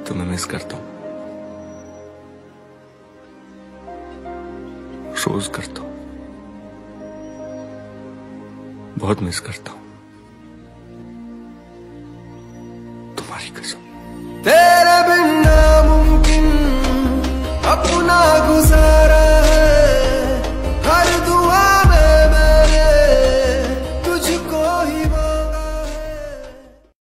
तुम्हें मिस करता हूं, रोज करता हूं, बहुत मिस करता हूं, तुम्हारी कसम। तेरे बिन नामुमकिन अपना गुज़ारा